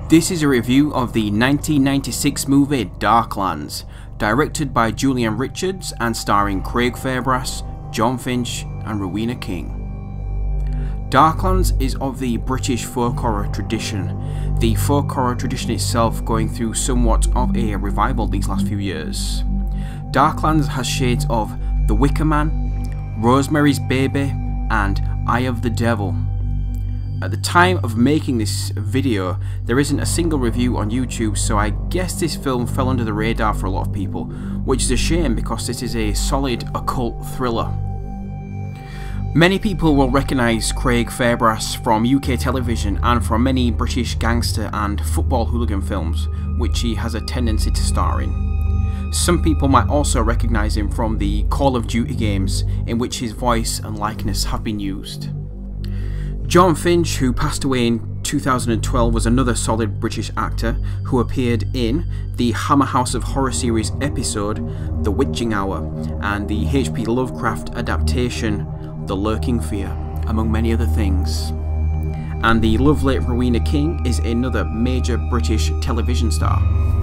This is a review of the 1996 movie Darklands, directed by Julian Richards and starring Craig Fairbrass, Jon Finch and Rowena King. Darklands is of the British folk horror tradition, the folk horror tradition itself going through somewhat of a revival these last few years. Darklands has shades of The Wicker Man, Rosemary's Baby and Eye of the Devil. At the time of making this video, there isn't a single review on YouTube, so I guess this film fell under the radar for a lot of people, which is a shame because this is a solid occult thriller. Many people will recognise Craig Fairbrass from UK television and from many British gangster and football hooligan films, which he has a tendency to star in. Some people might also recognise him from the Call of Duty games, in which his voice and likeness have been used. Jon Finch, who passed away in 2012, was another solid British actor who appeared in the Hammer House of Horror series episode The Witching Hour and the H.P. Lovecraft adaptation The Lurking Fear, among many other things. And the lovely Rowena King is another major British television star.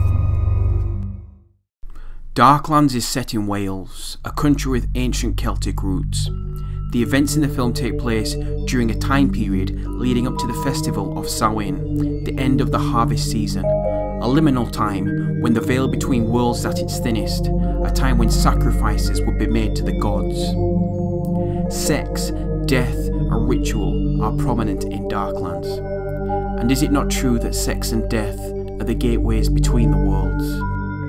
Darklands is set in Wales, a country with ancient Celtic roots. The events in the film take place during a time period leading up to the festival of Samhain, the end of the harvest season, a liminal time when the veil between worlds is at its thinnest, a time when sacrifices would be made to the gods. Sex, death and ritual are prominent in Darklands. And is it not true that sex and death are the gateways between the worlds?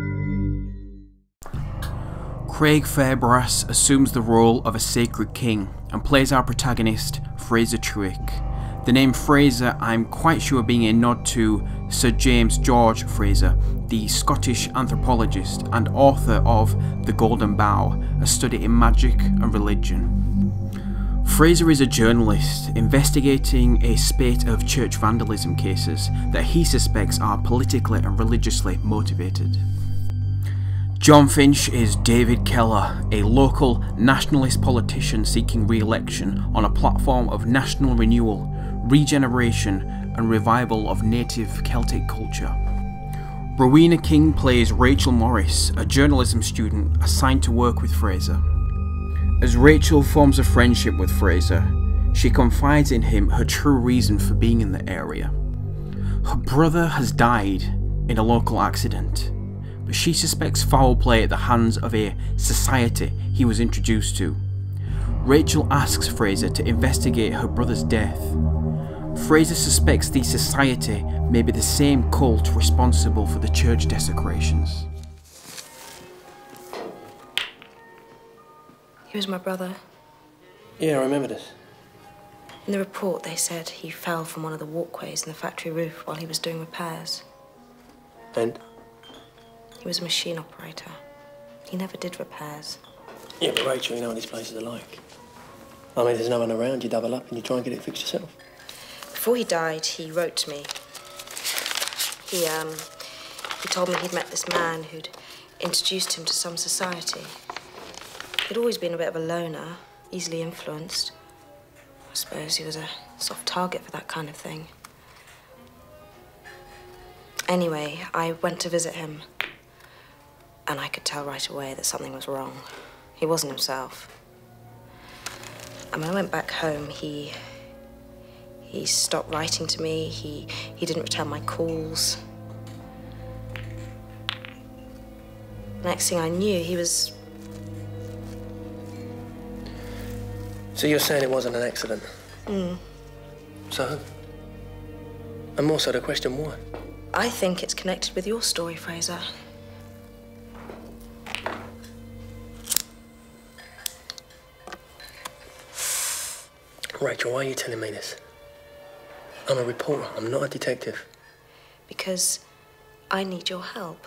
Craig Fairbrass assumes the role of a sacred king and plays our protagonist, Fraser Truick. The name Fraser, I'm quite sure being a nod to Sir James George Fraser, the Scottish anthropologist and author of The Golden Bough, a study in magic and religion. Fraser is a journalist investigating a spate of church vandalism cases that he suspects are politically and religiously motivated. Jon Finch is David Keller, a local nationalist politician seeking re-election on a platform of national renewal, regeneration and revival of native Celtic culture. Rowena King plays Rachel Morris, a journalism student assigned to work with Fraser. As Rachel forms a friendship with Fraser, she confides in him her true reason for being in the area. Her brother has died in a local accident, but she suspects foul play at the hands of a society he was introduced to. Rachel asks Fraser to investigate her brother's death. Fraser suspects the society may be the same cult responsible for the church desecrations. He was my brother. Yeah, I remember this. In the report, they said he fell from one of the walkways in the factory roof while he was doing repairs. And? He was a machine operator. He never did repairs. Yeah, but Rachel, you know what these places are like. I mean, there's no one around, you double up and you try and get it fixed yourself. Before he died, he wrote to me. He told me he'd met this man who'd introduced him to some society. He'd always been a bit of a loner, easily influenced. I suppose he was a soft target for that kind of thing. Anyway, I went to visit him. And I could tell right away that something was wrong. He wasn't himself. And when I went back home, he stopped writing to me. He didn't return my calls. The next thing I knew, he was... So you're saying it wasn't an accident? So? And more so the question, why? I think it's connected with your story, Fraser. Rachel, why are you telling me this? I'm a reporter, I'm not a detective. Because I need your help.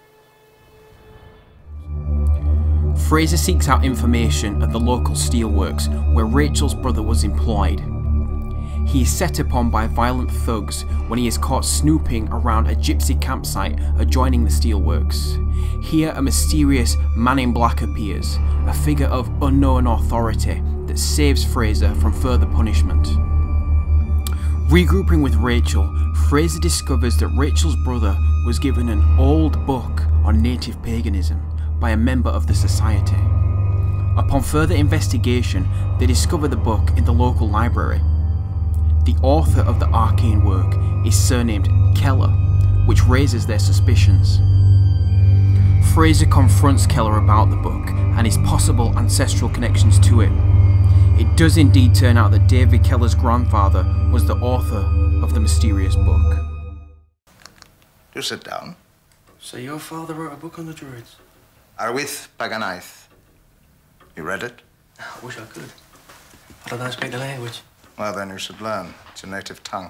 Fraser seeks out information at the local steelworks where Rachel's brother was employed. He is set upon by violent thugs when he is caught snooping around a gypsy campsite adjoining the steelworks. Here a mysterious man in black appears, a figure of unknown authority that saves Fraser from further punishment. Regrouping with Rachel, Fraser discovers that Rachel's brother was given an old book on native paganism by a member of the society. Upon further investigation, they discover the book in the local library. The author of the arcane work is surnamed Keller, which raises their suspicions. Fraser confronts Keller about the book and his possible ancestral connections to it. It does indeed turn out that David Keller's grandfather was the author of the mysterious book. Do sit down. So your father wrote a book on the Druids? Arwith Paganaeth. You read it? I wish I could. But I don't speak the language. Well, then you should learn. It's your native tongue.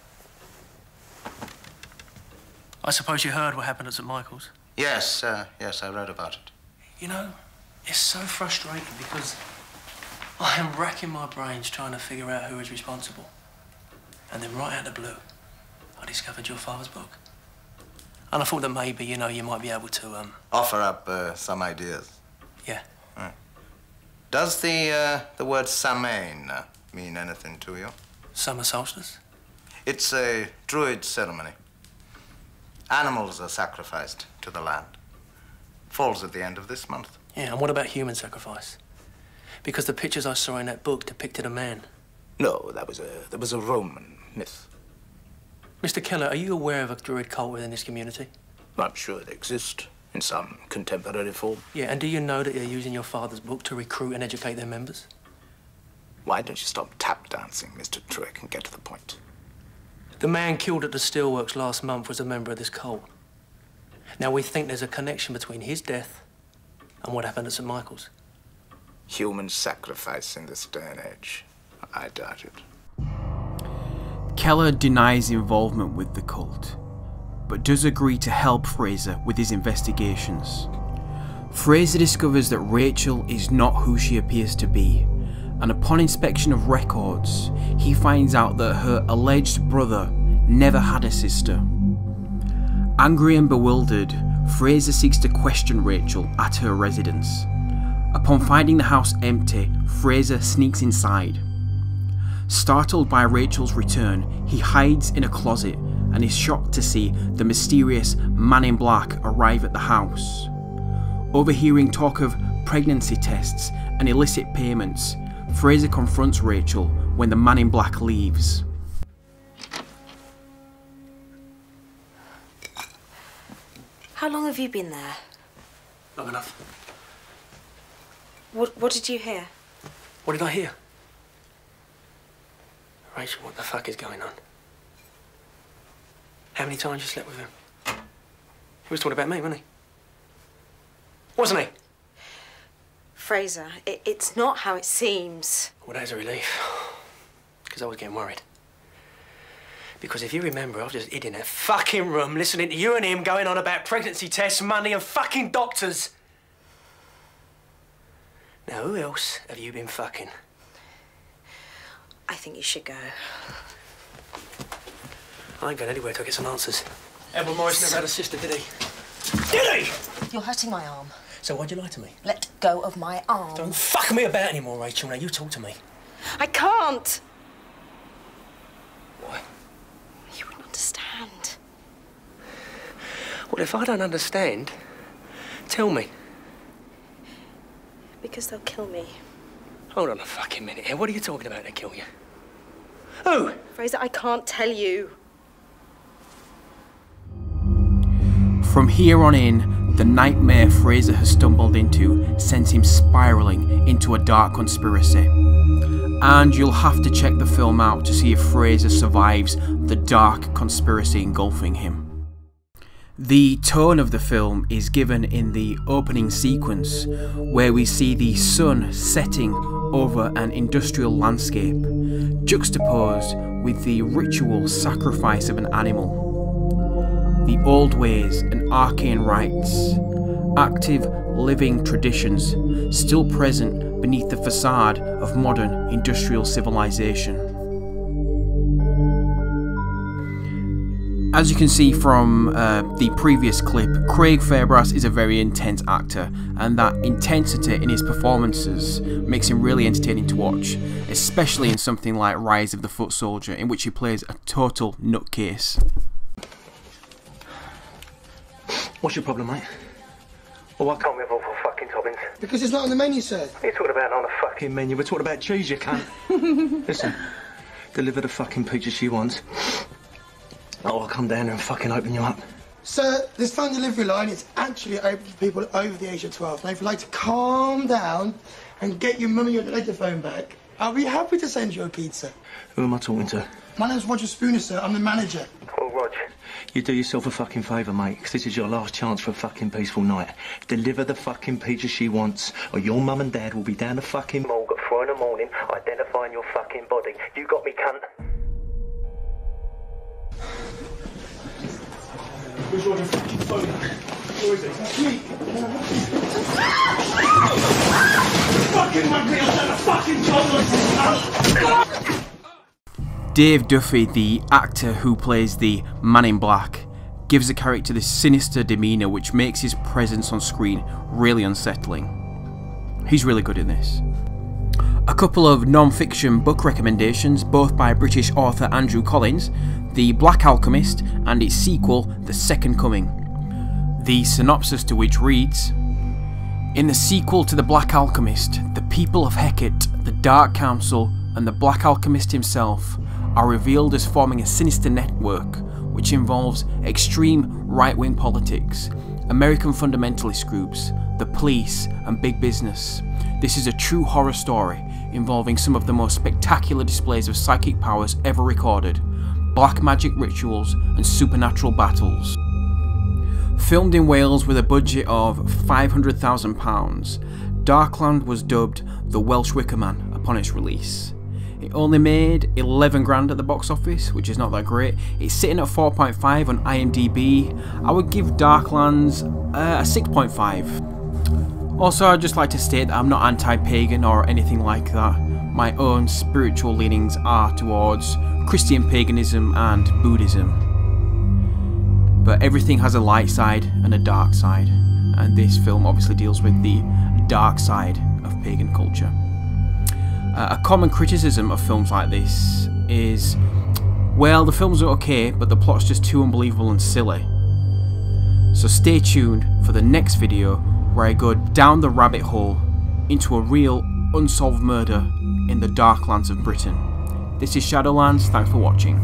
I suppose you heard what happened at St. Michael's? Yes, yes, I read about it. You know, it's so frustrating because I am racking my brains trying to figure out who is responsible. And then right out of the blue, I discovered your father's book. And I thought that maybe, you know, you might be able to, Offer up some ideas. Yeah. Right. Does the word Samhain mean anything to you? Summer solstice? It's a druid ceremony. Animals are sacrificed to the land. Falls at the end of this month. Yeah, and what about human sacrifice? Because the pictures I saw in that book depicted a man. No, that was a Roman myth. Mr. Keller, are you aware of a druid cult within this community? I'm sure they exist in some contemporary form. Yeah, and do you know that they're using your father's book to recruit and educate their members? Why don't you stop tap dancing, Mr. Truick, and get to the point? The man killed at the steelworks last month was a member of this cult. Now, we think there's a connection between his death and what happened at St. Michael's. Human sacrifice in this day and age. I doubt it. Keller denies involvement with the cult, but does agree to help Fraser with his investigations. Fraser discovers that Rachel is not who she appears to be, and upon inspection of records, he finds out that her alleged brother never had a sister. Angry and bewildered, Fraser seeks to question Rachel at her residence. Upon finding the house empty, Fraser sneaks inside. Startled by Rachel's return, he hides in a closet and is shocked to see the mysterious man in black arrive at the house. Overhearing talk of pregnancy tests and illicit payments, Fraser confronts Rachel when the man in black leaves. How long have you been there? Long enough. What did you hear? What did I hear? Rachel, what the fuck is going on? How many times you slept with him? He was talking about me, wasn't he? Wasn't he? Fraser, it's not how it seems. Well, that is a relief. Because I was getting worried. Because if you remember, I was just hid in that fucking room listening to you and him going on about pregnancy tests, money and fucking doctors. Now, who else have you been fucking? I think you should go. I ain't going anywhere till I get some answers. Edward Morris never had a sister, did he? Did he? You're hurting my arm. So why'd you lie to me? Let go of my arm. Don't fuck me about anymore, Rachel. Now you talk to me. I can't. Why? You wouldn't understand. Well, if I don't understand, tell me. Because they'll kill me. Hold on a fucking minute here. What are you talking about to kill you? Who? Fraser, I can't tell you. From here on in, the nightmare Fraser has stumbled into sends him spiralling into a dark conspiracy. And you'll have to check the film out to see if Fraser survives the dark conspiracy engulfing him. The tone of the film is given in the opening sequence, where we see the sun setting over an industrial landscape, juxtaposed with the ritual sacrifice of an animal. The old ways and arcane rites, active living traditions still present beneath the facade of modern industrial civilization. As you can see from the previous clip, Craig Fairbrass is a very intense actor, and that intensity in his performances makes him really entertaining to watch, especially in something like Rise of the Foot Soldier, in which he plays a total nutcase. What's your problem, mate? Well, why can't we have all 4 fucking toppings? Because it's not on the menu, sir. What are you talking about on the fucking menu? We're talking about cheese, you cunt. Listen, deliver the fucking pizza she wants. Oh, I'll come down there and fucking open you up. Sir, this phone delivery line is actually open for people over the age of 12. Now, if you'd like to calm down and get your mummy or dad phone back, I'll be happy to send you a pizza. Who am I talking to? My name's Roger Spooner, sir. I'm the manager. Oh, Rog, you do yourself a fucking favour, mate, because this is your last chance for a fucking peaceful night. Deliver the fucking pizza she wants, or your mum and dad will be down the fucking morgue at 4 in the morning identifying your fucking body. You got me, cunt? Where's Roger fucking phone? Where is it? That's me. Fucking my me, I've done a fucking job. Dave Duffy, the actor who plays the Man in Black, gives the character this sinister demeanour which makes his presence on screen really unsettling. He's really good in this. A couple of non-fiction book recommendations, both by British author Andrew Collins: The Black Alchemist and its sequel, The Second Coming. The synopsis to which reads: in the sequel to The Black Alchemist, the people of Hecate, the Dark Council, and the Black Alchemist himself are revealed as forming a sinister network which involves extreme right-wing politics, American fundamentalist groups, the police, and big business. This is a true horror story involving some of the most spectacular displays of psychic powers ever recorded, black magic rituals, and supernatural battles. Filmed in Wales with a budget of £500,000, Darkland was dubbed the Welsh Wicker Man upon its release. It only made 11 grand at the box office, which is not that great. It's sitting at 4.5 on IMDb. I would give Darklands a 6.5. Also, I'd just like to state that I'm not anti-pagan or anything like that. My own spiritual leanings are towards Christian paganism and Buddhism. But everything has a light side and a dark side, and this film obviously deals with the dark side of pagan culture. A common criticism of films like this is, well, the films are okay, but the plot's just too unbelievable and silly. So stay tuned for the next video where I go down the rabbit hole into a real unsolved murder in the Darklands of Britain. This is Shadowlands, thanks for watching.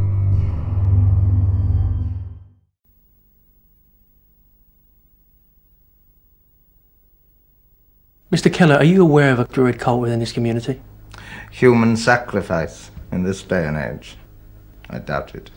Mr. Keller, are you aware of a druid cult within this community? Human sacrifice in this day and age? I doubt it.